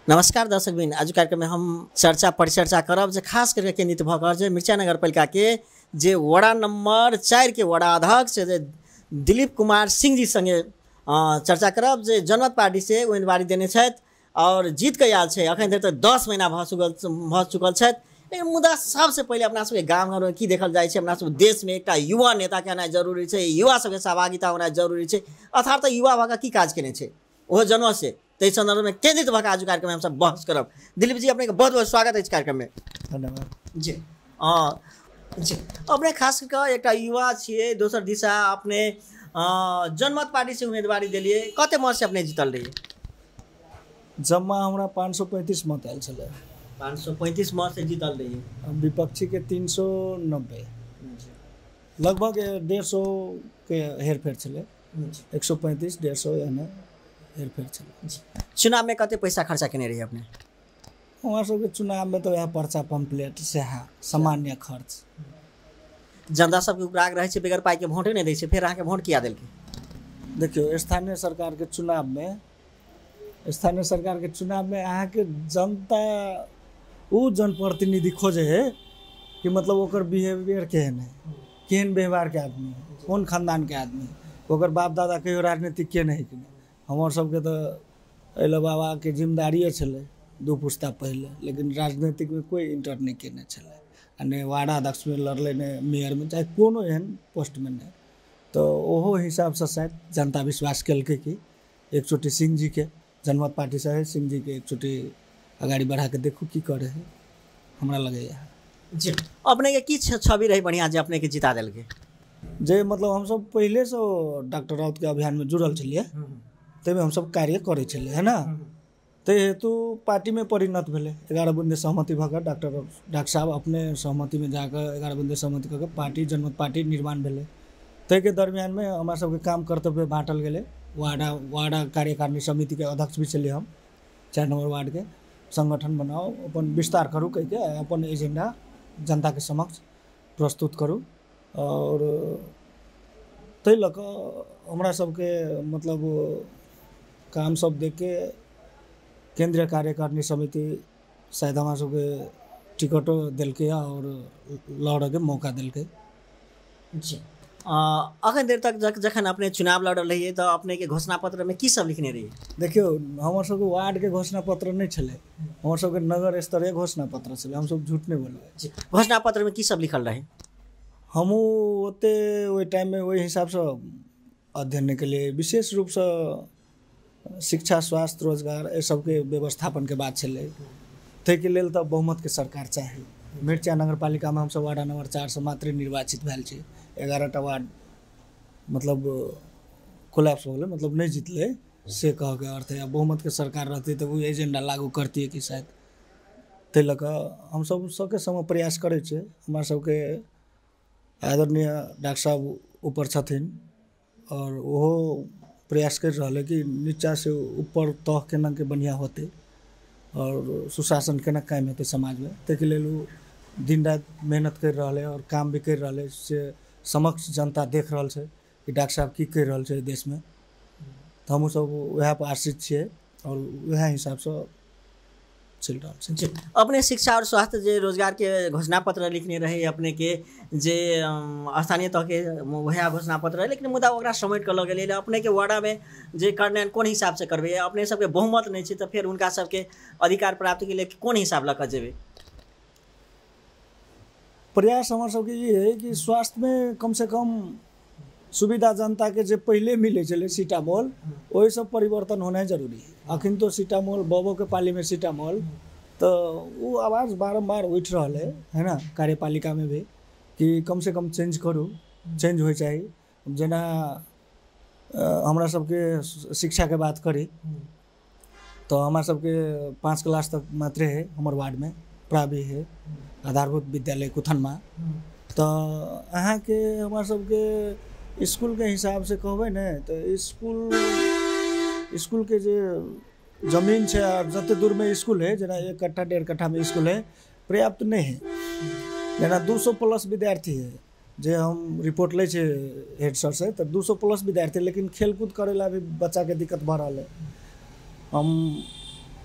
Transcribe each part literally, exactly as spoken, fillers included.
नमस्कार दर्शकबिन, आज कार्यक्रम में हम चर्चा परिचर्चा करब जे खास करके केंद्रित भकर जे मिर्चा नगरपालिका के जे वड़ा नंबर चार के वड़ा अध्यक्ष जे दिलीप कुमार सिंह जी संगे चर्चा करब जे जनमत पार्टी से उम्मीदवारी देने छथि और जीत के आयल छै। अखन धरि तक दस महीना भ चुकल भ चुकल छथि, लेकिन मुद्दा सबसे पहले अपना सबके गाँव घर में की देखल जाइ छै, अपना सब देश में एकटा युवा नेता के होनाइ जरूरी छै, युवा सबके सहभागिता होनाइ जरूरी छै। अर्थात युवा भऽ की काज केने छै ओहो जनवा से तेज संदर्भ में केंद्रित भऽ आज कार्यक्रम में हम सब बहस करब। दिलीप जी अपने के बहुत बहुत स्वागत है इस कार्यक्रम में। धन्यवाद जी। हाँ जी, अपने खास कर एक युवा छे, दोसर दिशा अपने जनमत पार्टी से उम्मीदवारी दिलिए, कते मत से अपने जीतल रहिए? जम्मा हमरा पाँच सौ पैंतीस मत आयल छले। पाँच सौ पैंतीस मत से जीतल रहिए। विपक्षी के तीन सौ नब्बे, लगभग डेढ़ सौ के हेरफेर छले। एक सौ पैंतीस डेढ़ सौ यानी हेरफेर छले। चुनाव में कते पैसा खर्चा केने रही अपने? हमारे सबके चुनाव में तो यह पर्चा पम्पलेट से सामान्य खर्च। जनता सबके उपराग रहे छै, बेगर पाई के वोटे नहीं दै छै, फिर अहाँके वोट किया देलकै? देखियो स्थानीय सरकार के चुनाव में स्थानीय सरकार के चुनाव में अहाँ के जनता वो जनप्रतिनिधि खोजे है कि मतलब ओकर बिहेवियर केहन है, केहन व्यवहार के आदमी है, कौन खानदान के आदमी है, ओकर बाप दादा कहियो राजनीतिक के नहीं कि नहीं। हमार सबके तो अल बाबा के जिम्मेदारी छे दू पुस्ता पहले, लेकिन राजनीतिक में कोई इंटर नहीं केने छे, ने वार्ड अध्यक्ष में लड़ले ने मेयर में चाहे कोनो एहन पोस्ट में नहीं। तो ओहो हिसाब से शायद जनता विश्वास कलके कि एक चोटी सिंह जी के जनमत पार्टी से है, सिंह जी के एक चोटी अगाड़ी बढ़ा के देखू की करे है, हमरा लगे जी। अपने के की छवि रही बढ़िया जे अपने के जिता दिलके? जे मतलब हम सब पहले से डॉक्टर राउत के अभियान में जुड़ल छलिए, तब हम सब कार्य करे छलिए है ना। ते हेतु पार्टी में परिणत भेले, ग्यारह बंदे सहमति भकर डॉक्टर डॉक्टर साहब अपने सहमति में जाकर ग्यारह बंदे सहमति करके पार्टी जनमत पार्टी निर्माण भेले। तय के दरमियान में हमारा सबके काम कर्तव्य बांटल गए। वार्डा वार्डा कार्यकारिणी समिति के अध्यक्ष भी चलिए हम, चार नंबर वार्ड के संगठन बनाओ, अपन विस्तार करूँ कह के अपन एजेंडा जनता के समक्ष प्रस्तुत करूँ। और तै लक हमरा सबके मतलब काम सब देख के केंद्रीय कार्यकारिणी समिति शायद हमारा सबके टिकटो दिलके और लड़े के मौका दिलके। जी। अखन देर तक जखन अपने चुनाव लड़ रही तो अपने के घोषणा पत्र में की सब लिखने रही? देखियो हमार सबके वार्ड के घोषणा पत्र नहीं छले, हमार सबके नगर स्तरीय घोषणा पत्र छले, हम सब झूठ नहीं बोले। घोषणा पत्र में की सब लिखल रहे? हम ओते वही टाइम में वही हिसाब से अध्ययन के लिए विशेष रूप से शिक्षा स्वास्थ्य रोजगार ये सबके व्यवस्थापन के बात छे, तै के लेल तो बहुमत के सरकार चाहिए। मिर्चा नगरपालिका में हम सब वार्ड नंबर चार से मात्र निर्वाचित भेल छे, ग्यारह वार्ड मतलब कोलैप्स हो गए, मतलब नहीं जीतले से कह के अर्थ है। बहुमत के सरकार रहती तो वो एजेंडा लागू करती है कि शायद, तै लक हम सब सबके समय प्रयास करे छे। हमार सबके आदरणीय डॉक्टर साहब ऊपर छथिन और वो प्रयास कर रहा है कि नीचा से ऊपर तह केना के बढ़िया होते और सुशासन केना कायम होते समाज में। तै के लेल दिन रात मेहनत कर रहा है और काम भी कर रहा है, से समक्ष जनता देख रहा है कि डॉक्टर साहब की कर रहा है देश में। तो हम सब वह पर आश्रित छे और वह हिसाब से चल रहा है। अपने शिक्षा और स्वास्थ्य जे रोजगार के घोषणा पत्र लिखने रहे अपने के जे स्थानीय तह के वह घोषणा पत्र रहे, लेकिन मुद्दा ओकरा समेट कर लगे अपने के वार्डा में जे करने कौन हिसाब से करबे? अपने सबके बहुमत नहीं है तो फिर उनका सबके अधिकार प्राप्ति के लिए कौन हिसाब लग जेबे? प्रयास हमारे सबके ये है कि स्वास्थ्य में कम से कम सुविधा जनता के जे पहले मिले चले सीटामोल, वही सब परिवर्तन होना जरूरी है। अखिन तो सीटामोल बबो के पाली में सीटामोल तो वो आवाज़ बारम्बार उठ रहा है है ना कार्यपालिका में भी कि कम से कम चेंज करूँ, चेंज हो चाहिए। जेना हमारा सबके शिक्षा के बात करी तो हमारा सबके पाँच क्लास तक मात्र है हमारे वार्ड में, प्रावि है आधारभूत विद्यालय कुथनमा। तो अहाँ के हमारा सबके स्कूल के हिसाब से कहबे न तो स्कूल स्कूल के जो जमीन है और जते दूर में स्कूल है, जना एक कट्ठा डेढ़ कट्ठा में स्कूल है, पर्याप्त नहीं है। जना दो सौ प्लस विद्यार्थी है, जे हम रिपोर्ट ले छे हेड सर से तो दो सौ प्लस विद्यार्थी, लेकिन खेलकूद करेला भी बच्चा के दिक्कत भऽ रहा है। हम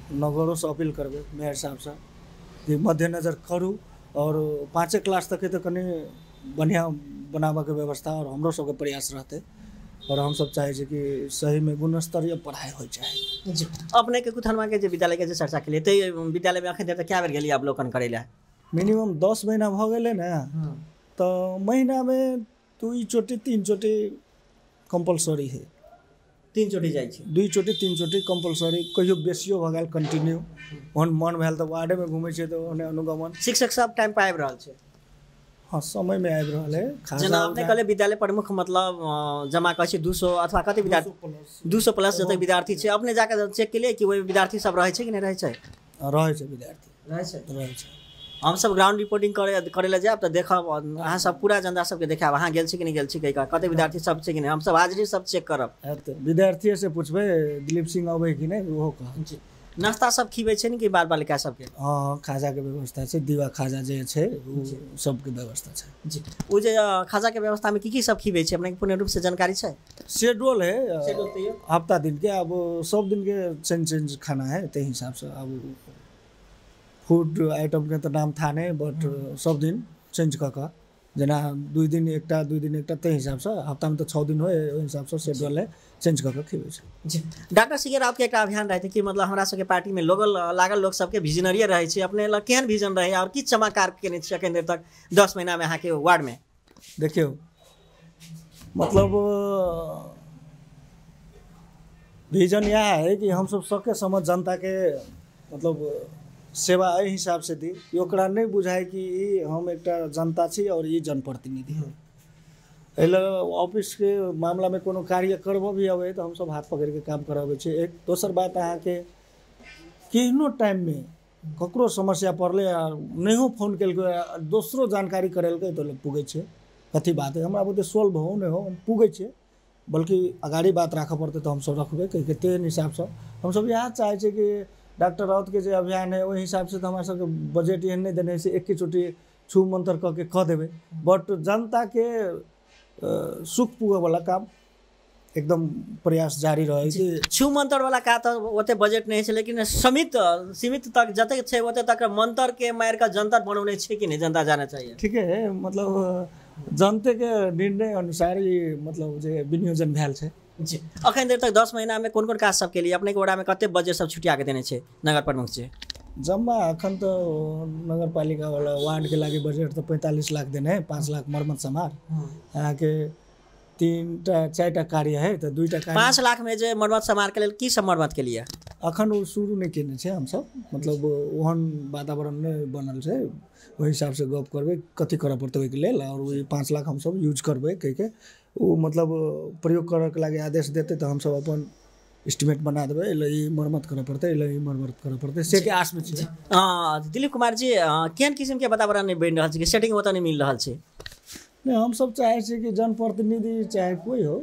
नगरों से अपील करबे मेयर साहब से कि मद्देनजर करू और पाँचे क्लास तक तो कनी बढ़िया बनाबे के व्यवस्था और हमरो सबके प्रयास रहते और हम सब चाहे छी कि सही में गुणस्तरीय पढ़ाई हो चाहे। जी अपने के कुथनमा के जे विद्यालय के जे चर्चा के लिए ते विद्यालय में अखन देर तक क्या बेर गेली अवलोकन करे ला? मिनिमम दस महीना भ गेले ना तो महीना में दुई चोटी तीन चोटी कंपलसरी है। तीन चोटी जाइ छी? दुई चोटी तीन चोटी कंपलसरी, कहियो बेसियो भ गेल कंटिन्यू ओहन मन भेल तो वार्डे में घूमे छै तो ओने अनुगमन। शिक्षक सब टाइम पे आबि रहल छै? हाँ समय में आबि रहल है। जेना अपने कहले विद्यालय प्रमुख मतलब जमा कहै छै दू सौ अथवा कते विद्यार्थी दू सौ प्लस जते विद्यार्थी छै अपने जाके चेक केलिए कि ओइ विद्यार्थी सब रहै छै कि नहीं रहै छै? रहै छै विद्यार्थी रहै छै रहै छै। हम सब ग्राउंड रिपोर्टिंग करे करे ला जाब त देखब अहाँ सब पूरा जनता सबके देखाब अहाँ गेल छी कि नहीं गेल छी कहिका कते विद्यार्थी सब छै कि नहीं हम सब हाजिरी सब चेक करब। विद्यार्थी से पूछबे दिलीप सिंह अबै कि नहीं ओहो कह। जी नाश्ता सब खिबै छै कि बाल बालिका सबके? हाँ खाजा के व्यवस्था छै, दीवा खाजा जे छै उ सबके व्यवस्था छै। जी उ जे खाजा के व्यवस्था में की की सब खिबै छै अपने पूर्ण रूप से जानकारी छै? शेड्यूल है शेड्यूल तो ये हफ्ता दिन के, अब सब दिन के चेंज चेंज खाना है ते हिसाब से। अब फूड आइटम के तो नाम था नहीं बट सब दिन चेंज क क जना दुई दिन एकटा दुई दिन एकटा ते हिसाब से हफ्ता में तो छः दिन होए ओहि हिसाब से शेड्यूल है चेंज क क खिबै छै। जी डॉक्टर सिंह राउत के एक अभियान रहते कि मतलब हमरा सबके पार्टी में लोग लागल लोग सबके विजनरी रहे छै अपने ल केहन विजन रहे और की चमत्कार केने छै अखन देर तक दस महीना में अहाँ के वार्ड में? देखियो मतलब विजन यह है कि हम सब सके समझ जनता के मतलब सेवा एहि हिसाब से दी ओकरा नहीं बुझाए कि ई हम एकटा जनता छी और ई जनप्रतिनिधि है। एल ऑफिस के मामला में कोनो कार्य करबो भी अबे तो हम सब हाथ पकड़ के काम कराबे छै। एक दोसर बात अहाँ के केहनो टाइम में ककरो समस्या पड़ले नहीं फोन केलकै दोसरो जानकारी करेलकै तो पुगे छै कथी बात है हमरा बुते सोल्व हो नहीं हो पुगे छै बल्कि अगाड़ी बात राख पड़ते तो हम सब रखबे कह तेन हिसाब से हम सब यहाँ चाहे छे कि डॉक्टर राउत के जो अभियान है वही हिसाब से तो हमारे सबके बजट एहन नहीं देने से एक ही चोटी छू मंत्र कह के कह देवे बट जनता के सुख पुगे वाला काम एकदम प्रयास जारी रहे कि छू मंत्र वाला का तो ओते बजट नहीं है लेकिन सीमित सीमित तक जते छे ओते तक मंत्र के मार का जनता बनौने छे कि नहीं जनता जाना चाहिए। ठीक है मतलब जनते के निर्णय अनुसार ही मतलब जे विनियोजन भेल छे। जी अखन देर तक दस महीना में कौन कौन काज सब के लिए अपने के वड़ा में कते बजट सब छुटिया के देने छे नगर प्रमुख से? जम्मा अखन तो नगर पालिका वाला वार्ड के लागे बजट तो पैंतालीस लाख देने है, पाँच लाख मरम्मत समार यहाँ के तीन टा चार टा कार्य है तो दुईटा कार्य पाँच लाख में जे मरम्मत समार के लिए की सब मरम्मत के लिए अखन वो शुरू नहीं केने छे हम सब मतलब ओहन वातावरण नहीं बनल छे वही हिसाब से गप करबे कथी करे पड़ते ओहि के लेल और वही पाँच लाख हम सब यूज करबे कह के वो मतलब प्रयोग करे के लागे आदेश देते तो हम सब अपन एस्टिमेट बना देबे एले ई मरम्मत करे पड़ते एले ई मरम्मत करे पड़ते से के आस में छे। हां दिलीप कुमार जी केहन किस्म के वातावरण नहीं बन रहल छे सेटिंग ओत नहीं मिल रहल छे? नहीं हम सब चाहे छे कि जनप्रतिनिधि चाहे कोई हो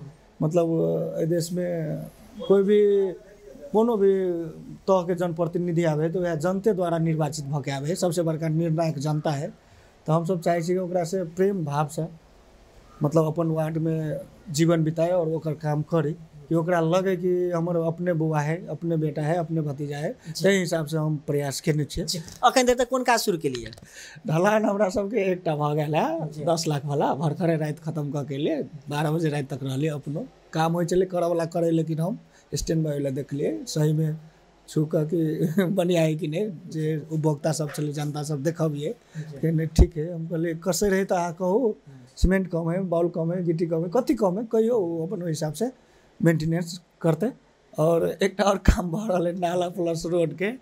मतलब ए देश में कोई भी कोनो भी तह के जनप्रतिनिधि आवे तो वह जनते द्वारा निर्वाचित भ के आवे सबसे बड़का निर्णायक जनता है तो हम सब चाहे छे कि ओकरा से प्रेम भाव से मतलब अपन वार्ड में जीवन बिताए और ओकर काम करी कि ओकरा लगे कि हमर अपने बुआ है अपने बेटा है अपने भतीजा है सही हिसाब से हम प्रयास केने छियै। अखन देर तक कोन काज शुरू केलिए? ढलान हमरा सबके एकटा भ गेल है दस लाख वाला भरखरे रात खत्म क के लिए बारह बजे रात तक रहलिए अपनो काम हो चले करे वाला करे लेकिन हम स्टैंड बाय वाला देखलिए सही में छू का कि बढ़िया है कि नहीं जे उपभोक्ता सब चले जनता सब देखबिए कि नहीं ठीक है हम कहलिए कसे रहे तो अहाँ कहो सीमेंट कम है बाउल कम है गिट्टी कम है कथी कम है कहियो अपन हिसाब से मेंटेनेंस करते और एक और काम भ रहा है नाला प्लस रोड के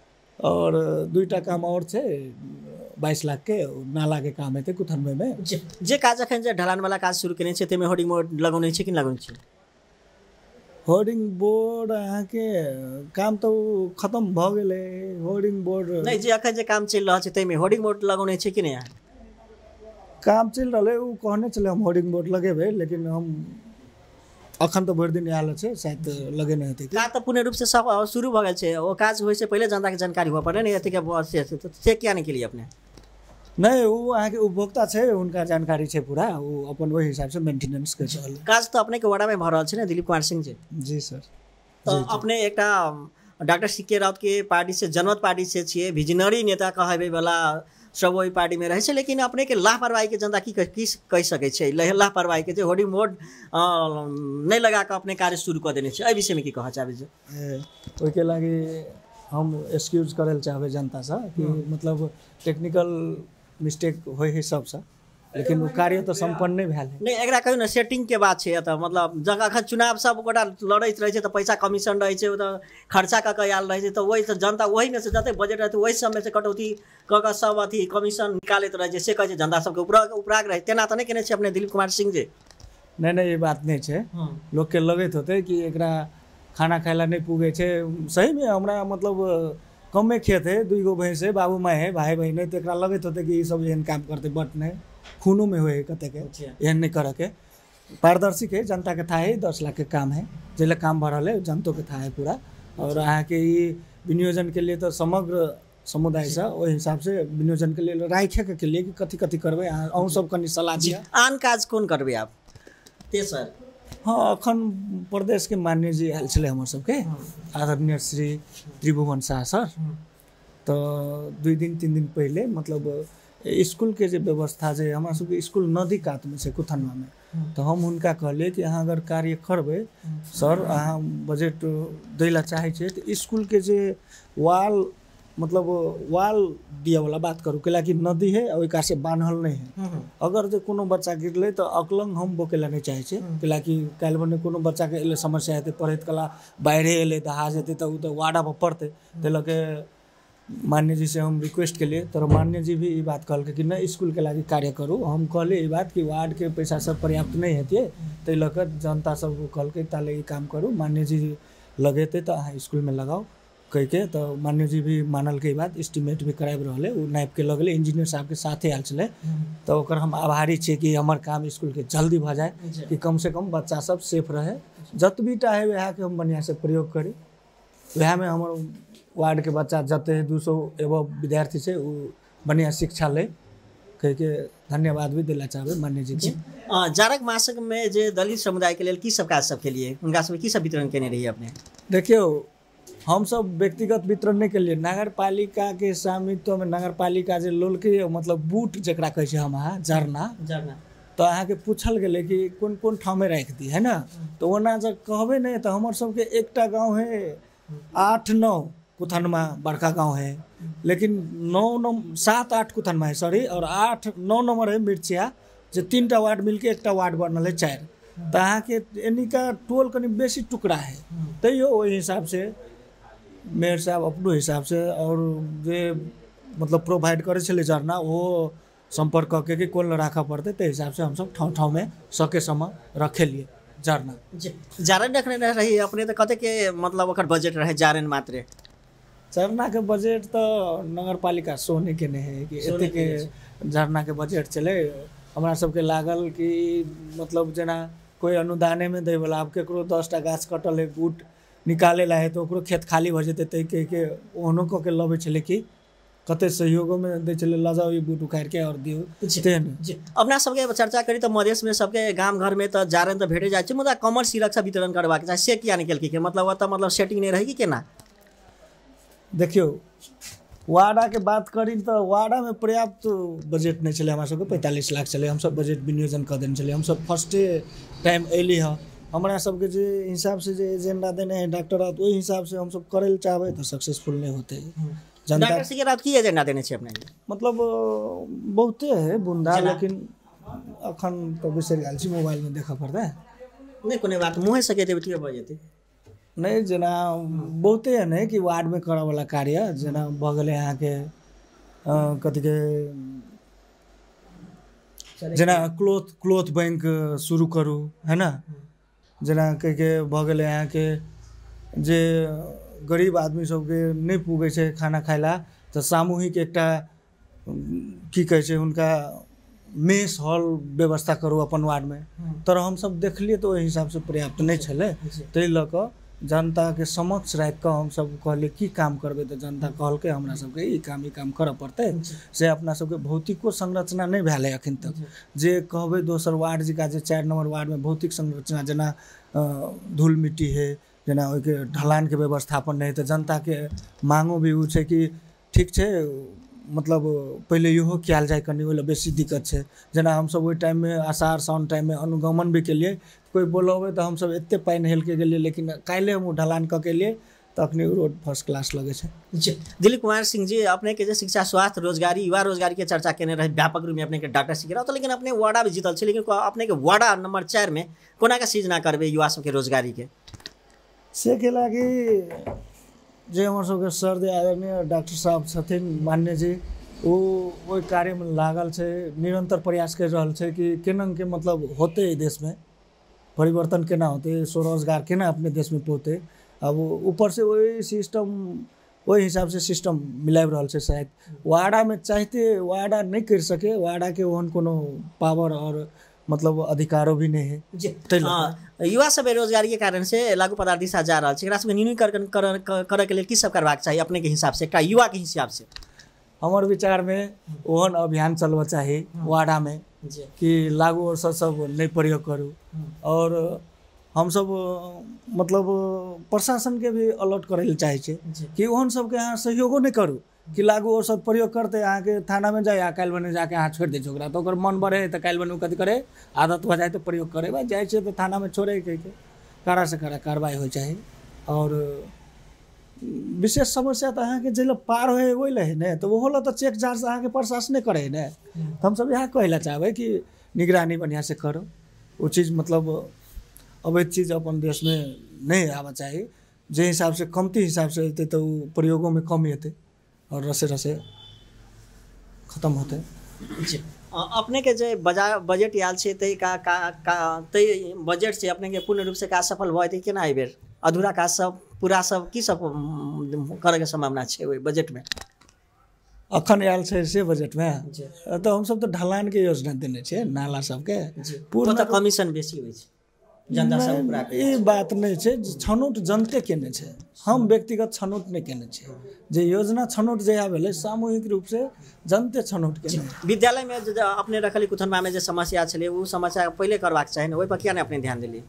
और दुईटा काम और छे बाईस लाख के नाला के काम है कुथनवे में जे, जे काज अखन जे ढलान वाला काज शुरू केने छे तेमे होर्डिंग बोर्ड लगौने छे कि लगौने छे? होर्डिंग बोर्ड अहाँ के काम तो खत्म भ गेले होर्डिंग बोर्ड नहीं जे अखन जे काम चल रहल छे तेमे होर्डिंग बोर्ड लगौने छे कि नहीं? काम चल रहा है वो कहने चले हम होर्डिंग बोर्ड लगेबे लेकिन हम अखन तो भरि दिन आयल छे शायद लगे नहीं हेतै का तो पूर्ण रूप से सब शुरू भ गेल छे ओ काज होय से पहले जनता के जानकारी हुआ पड़े नहीं एते के बस से तो चेक किया नहीं के लिए अपने? नहीं वो अहाँ के उपभोक्ता छे उनका जानकारी छे पूरा वो अपन वही हिसाब से मेंटेनेंस कर चल काज तो अपने के वड़ा में भ रहल छे ना दिलीप कुमार सिंह जी? जी सर। तो अपने एकटा डॉक्टर सी के राउत के पार्टी से जनमत पार्टी से छिए विजनरी नेता कहबे वाला सब वही पार्टी में रहे लेकिन अपने के लापरवाही के जनता की की कह सके छै लापरवाही के होर्डिंग बोर्ड नहीं लगा के अपने कार्य शुरू कर देने छै एहि विषय में की कह चाहबे छै ओहि के लागी हम एक्सक्यूज करल चाहबे जनता से कि मतलब टेक्निकल मिस्टेक होय है सब से लेकिन वो कार्य तो संपन्न नहीं भेल नहीं एकरा कहियो न सेटिंग के बात छै त मतलब जगह अखन चुनाव सब गोटा लड़ैत रहे छै त पैसा कमीशन रहे छै त खर्चा क के आयल रहे छै त वही से जनता वही में से जते बजट रहते वही सब में से कटौती क के सब अथी कमीशन निकालैत रहे छै से कहे छै जनता सब के ऊपर उपराग रहे तेना त नहीं केने छै अपने दिलीप कुमार सिंह जी नहीं नहीं ये बात नहीं छै लोग के लगैत होते कि एकरा खाना खाइला नहीं पुगे छै सही में हमरा मतलब कमे खेत है दुई गो भैंस है बाबू माई है भाई बहन है तो एकरा लगैत होते कि सब एहन काम करते बट नहीं खूनों में हुए कते के एहन नहीं करे के पारदर्शी है जनता के था है दस लाख के काम है जिले काम भरल है जनता के था है पूरा और अहाँ के विनियोजन के लिए तो समग्र समुदाय से ओहि हिसाब से विनियोजन के लिए राखे के लिए कि कथी कथी करबे अहूँ सब कनी सलाह दिया आन काज कोन करबे आप तेसर हाँ अखन प्रदेश के माननीय जी आयल छे हमर सबके आदरणीय श्री त्रिभुवन शाह सर तो दुई दिन तीन दिन पहले मतलब स्कूल के जो व्यवस्था जे हमारा सबके स्कूल नदी कात में से कुथनवा में तो हम उनका कहले कि अहाँ अगर कार्य करबे सर अहाँ बजट दैला चाहे छे तो स्कूल के जे वाल मतलब वाल दिया वाला बात करू कैला कि नदी है और एक से बांधल नहीं है अगर जो कोनो बच्चा गिरले तो अकलंग हम बोकेला नहीं चाहे छे कैला कि काल बने कोनो बच्चा के एले समस्या हेते पढ़त कला बाहरे एले दहा जेते तो उ तो वार्डा पर पड़ते तेल के मान्य जी से हम रिक्वेस्ट के लिए तो मान्य जी भी ये बात कहल कि न स्कूल के लागी कार्य करूँ हम कहले ये बात कि वार्ड के पैसा सब पर्याप्त नहीं हेतिए तो लकर जनता सब कहल के ताले ये काम करूँ मान्य जी लगेते तो अहाँ स्कूल में लगाओ कह के तो मान्य जी भी मानल के बात एस्टिमेट भी कराब रहे वो नाप के लगले इंजीनियर साहब के साथे आयल छे तो ओकर हम आभारी छे कि हमार काम स्कूल के जल्दी भ जाए कि कम से कम बच्चा सब सेफ रहे जतबीटा है वह के हम बढ़िया से प्रयोग करी वह में हमार वार्ड के बच्चा जते दू सौ एवं विद्यार्थी से बढ़िया शिक्षा ले कह के धन्यवाद भी दिला चाहबे मान्य जी के जारक मासक में जे दलित समुदाय के लिए की सब काज सब के लिए उनका सब की सब वितरण केने रही अपने देखियो हम सब व्यक्तिगत वितरण नहीं के लिए नगर पालिका के स्वामित्व में नगर पालिका जे लोल के मतलब बूट जकरा कहे छे हम जरना जरना तो अहाँ के पूछल गेले कि कौन कौन ठाव में रख दी है ना तो ओना जब कहबे नहीं तो हमार सबके एकटा गांव है आठ नौ कुथनमा बड़का गांव है लेकिन नौ नौ सात आठ कुथनमा है सॉरी और आठ नौ नंबर है मिर्चिया जो तीन टा वार्ड मिलके एक टा वार्ड बनल है चार तो अहाँ के एनी का टोल कनी बेसी टुकड़ा है तैयो ओहि हिसाब से मेयर साहब अपनो हिसाब से और जे मतलब प्रोवाइड करे छले जरना वो संपर्क करके कि कौन राखा पड़ते ते हिसाब से हम सब ठाव ठाव में सके समय रखे लिए जरना जारन रखने रही अपने तो कते के मतलब ओकर बजट रहे जारन मात्र झरना के बजट तो नगर पालिका सोने के नहीं है कि एते के झरना के बजट चले हमरा सबके लागल कि मतलब जना कोई अनुदाने में दे वाला अब केकरो दस टा गाछ कटल है बूट निकाले ला है तो ओकरो खेत खाली भ जेते तै के के ओहनो क के लबे छले कि कते सहयोगो में दे चले ल जाओ ये बूट उखाड़ के और दियो तेन जी अपना सबके चर्चा करी तो मधेश में सबके गांव घर में तो जारन तो भेटे जाय छै मुदा कमर सुरक्षा वितरण करबा के से किया निकल के मतलब त मतलब सेटिंग नहीं रही कि केना देखियो वार्डा के बात करी तो वार्डा में पर्याप्त बजट नहीं चले हमारे सबके पैंतालीस लाख चले हम सब बजट विनियोजन कर देने चले हम सब फर्स्टे टाइम अली है हमारा सबके जे हिसाब से जे एजेंडा देने हैं डॉक्टर वही हिसाब से हम सब करे चाहबे तो सक्सेसफुल नहीं होते जनता डॉक्टर सिंह राउत की एजेंडा देने छे अपने मतलब बहुते है बुंदा लेकिन अखन तो बिसर गेल छी मोबाइल में देखा पड़ता है नहीं कोने बात मुंह से कहते बिटिया भ जेते नहीं जना बहुते है नहीं कि वार्ड में करे वाला कार्य जना भ गेले यहाँ के कथी के जना क्लोथ क्लोथ बैंक शुरू करू है ना जना कह के भ गेले यहाँ के जे गरीब आदमी सबके नहीं पुगे छे खाना खाइला तो सामूहिक एकटा की कहे छे उनका मेस हॉल व्यवस्था करू अपन वार्ड में तर हम सब देखलिए तो ओहि हिसाब से पर्याप्त नहीं छले तै ल क जनता के समक्ष रख के हम सब कहले की काम करबे तो जनता कहल के हमरा सबके ई काम ई काम करे पड़ते से अपना सबके भौतिको संरचना नहीं भेले अखन तक जे कहबे दोसर वार्ड जिका जे चार नंबर वार्ड में भौतिक संरचना जना धूल मिट्टी है जेना ओहिके ढलानके व्यवस्थापन नहीं तो जनता के मांगो भी उ छै कि ठीक छै मतलब पहले इहो कयल जाए कनी ओहि बेसी दिक्कत छै। जेना हमसब ओहि टाइम में आषाढ़ साउन टाइम में अनुगमन भी केलिए कोई बोलबे तो हमसब एते पानि हेल के गेलिए लेकिन काल्हि हम ढलान क के लिए तखनी रोड फर्स्ट क्लास लगे छै। जी दिलीप कुमार सिंह जी अपने के जे शिक्षा स्वास्थ्य रोजगारी युवा रोजगारी के चर्चा केने रहे व्यापक रूप में अपने के डॉक्टर सिखेरा तो लेकिन अपने वार्डा भी जीतल छै लेकिन अपने के वार्डा नंबर चार में कोना का सृजना करबे युवा सब के रोजगारी के से के लागी जे हमर सबके सर आदरणीय डॉक्टर साहब छथिन मान्य जी वो ओहि कार्य में लागल छै निरंतर प्रयास कर रहल छै कि केना के मतलब होते देश में परिवर्तन केना होते स्वरोजगार केना अपने देश में पहुँचे। अब ऊपर से वही सिस्टम वही हिसाब से सिस्टम मिला रहा है। शायद वार्डा में चाहते वार्डा नहीं कर सके वार्डा के वहन कोनो पावर और मतलब अधिकारों भी नहीं है। जी युवा सब बेरोजगारी के कारण से लागू पदार्थ दिशा जा रहा है न्यूनीकरण कर, कर, कर के लिए की सब करवाक चाहिए अपने के हिसाब से युवा के हिसाब से हमारे विचार में ओहन अभियान चलवा चाहिए वार्डा में कि लागू और सब सब नहीं प्रयोग करूँ और हम सब मतलब प्रशासन के भी अलर्ट करे चाहे कि ओहन सबके यहाँ सहयोगो नहीं करूँ कि लागू और सब प्रयोग करते यहाँ के थाना में जाए काल बने जाके यहाँ छोड़ दे ओकरा तो ओकर मन बढ़े तो काल बने कथी करे आदत हो जाए तो प्रयोग करे भाई जाए तो थाना में छोड़े कह के कड़ा से कड़ा कार्रवाई हो चाहिए। और विशेष समस्या तो अहाँ के जिले पार हो वही है न तो वो तो चेक जांच अहाँ के प्रशासने करे न तो हम सब यहाँ कहला चाहबे कि निगरानी बढ़िया से करो वो चीज़ मतलब अवैध चीज़ अपन देश में नहीं आवा चाहिए जे हिसाब से कमती हिसाब से होते तो प्रयोगों में कम होते और रसे रसे खत्म होते। जी अपने के जो बजा बजट आयल छै तै का का का तै बजट से अपने के पूर्ण रूप से का सफल भए कि ना बेर अधूरा काज सब पूरा सब की सब करे के संभावना छै ओइ बजट में अखन आयल छै से बजट में तो हम सब तो ढलान के योजना देने छै नाला सबके पूर्ण तो कमीशन बेसी होइ छै जनता सब पूरा ई बात नहीं छै छनौट जनते केने छै हम व्यक्तिगत छनौट नहीं केने छै जे योजना छनौट जहिया भेलै सामूहिक रूप से जनते छनौट केने। विद्यालय में जो अपने रखली कुथनमा में जो समस्या छलै वो समस्या पहले करवाक चाही ओइ पर किया नहीं अपने ध्यान देली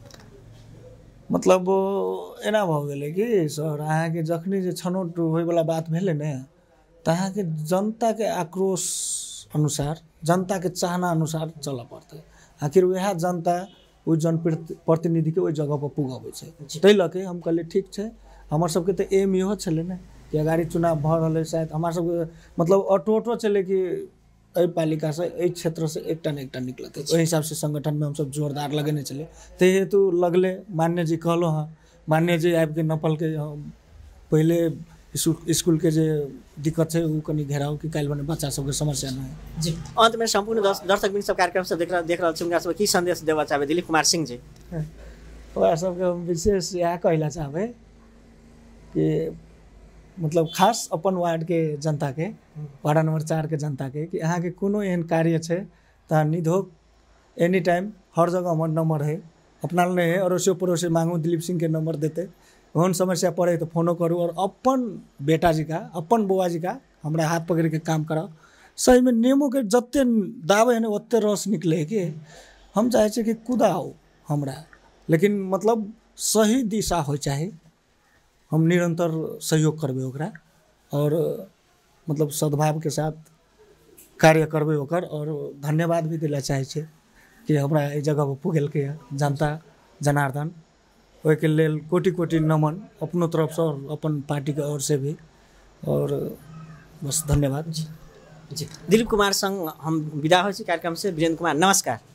मतलब एना भ गेलै कि सर अहाँ के जखनी जे छनौट होय वाला बात भेलै ने त अहाँ के जनता के आक्रोश अनुसार जनता के चाहना अनुसार चलऽ पड़तै आखिर वह जनता वो जन प्रतिनिधि के वही जगह पर पुगबै छै तै लके हम कहले ठीक छै हमर सबके तो एम इहो छलै ने कि अगाड़ी चुनाव भ रहलै शायद हमार सबके मतलब ऑटो ऑटो चले कि एहि पालिका से एहि क्षेत्र से एकटा न एकटा निकलते ओहि हिसाब से संगठन में हम सब जोरदार लगेने चले ते हेतु लगले मान्य जी कहलो हाँ मान्य जी आबि के नपल के पहले स्कूल के जे दिक्कत है वो कनी घेराव कि काल बने बच्चा सबके समस्या न है। जी अंत में संपूर्ण दर्शक बिन सब कार्यक्रम सब देख रहा देख रहा छुंगा सब की संदेश देवा चाहबे दिलीप कुमार सिंह जी ओकरा सबके हम विशेष यह कहला चाहबे कि मतलब खास अपन वार्ड के जनता के वार्ड नंबर चार के जनता के कि अहाँ के कोनो एहन कार्य छै त निधोक एनी टाइम हर जगह हमार नंबर है अपना नहीं है अड़ोसी पड़ोसी मांगू दिलीप सिंह के नंबर देते कौन समस्या पड़े तो फोनो करूँ और अपन बेटा जी का अपन बुआ जी का हमारा हाथ पकड़ के काम कराओ सही में नियमों के जत्ते दावे है ओत्ते रस निकले कि हम चाहे कि कुदा हो हमरा लेकिन मतलब सही दिशा हो चाहे हम निरंतर सहयोग करबे ओकरा और मतलब सद्भाव के साथ कार्य करबे ओकर और धन्यवाद भी दिला चाहे छे कि हमरा ए जगह पर पुगेल के जनता जनार्दन ओहि के लेल कोटि कोटि नमन अपनों तरफ से और अपन पार्टी के ओर से भी और बस धन्यवाद। जी जी दिलीप कुमार संग हम विदा हो कार्यक्रम से वीरेंद्र कुमार नमस्कार।